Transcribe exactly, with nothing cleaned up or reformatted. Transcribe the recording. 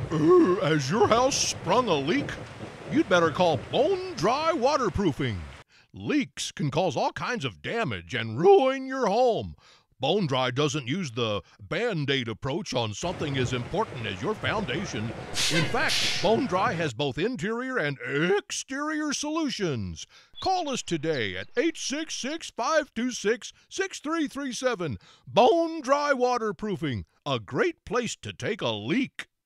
Uh, has your house sprung a leak? You'd better call Bone Dry Waterproofing. Leaks can cause all kinds of damage and ruin your home. Bone Dry doesn't use the Band-Aid approach on something as important as your foundation. In fact, Bone Dry has both interior and exterior solutions. Call us today at eight six six, five two six, six three three seven. Bone Dry Waterproofing, a great place to take a leak.